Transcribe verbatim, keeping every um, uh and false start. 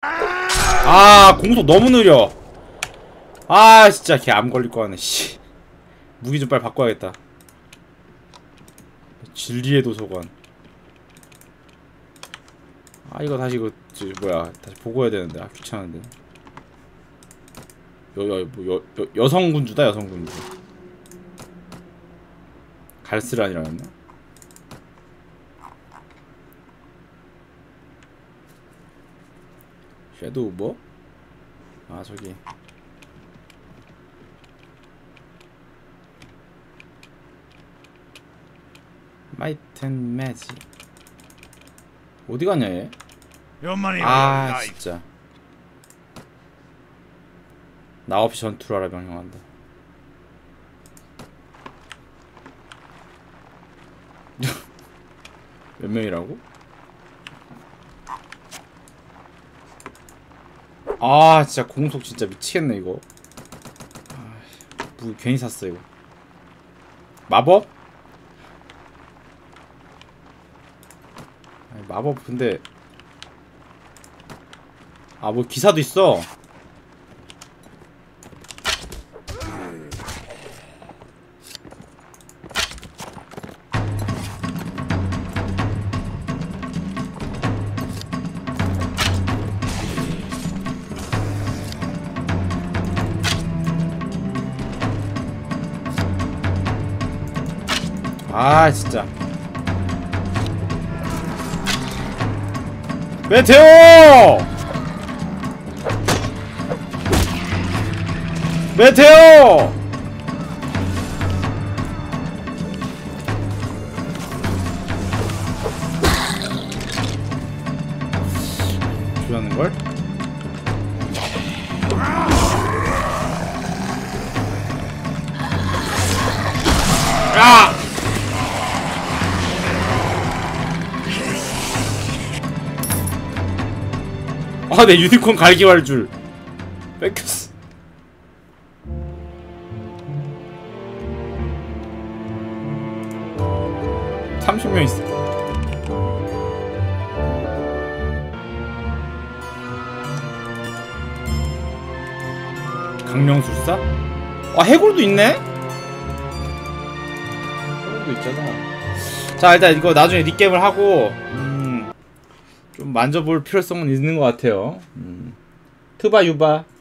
아 공속 너무 느려. 아 진짜 걔 암 걸릴 거 같네. 씨 무기 좀 빨리 바꿔야겠다. 진리의 도서관. 아 이거 다시 이거 저, 뭐야 다시 보고 해야 되는데. 아 귀찮은데. 여, 뭐, 여, 여, 여성군주다 여성군주. 갈스란이라 했나? 섀도우 뭐? 아 저기 마이튼 매지 어디 갔냐 얘? 아 진짜 나 없이 전투를 하라 명령한다. 몇 명이라고? 아 진짜 공속 진짜 미치겠네 이거. 아, 뭐 괜히 샀어 이거. 마법? 아니, 마법 근데 아 뭐 기사도 있어. 아 진짜 메테오! 메테오! 주라는걸? 아! 아, 내 유니콘 갈기왈줄 뺏겼어. 삼십 명 있어. 강령술사? 아, 해골도 있네? 해골도 있잖아. 자, 일단 이거 나중에 닉겜을 하고 음, 좀 만져볼 필요성은 있는 것 같아요. 음. 트바 유바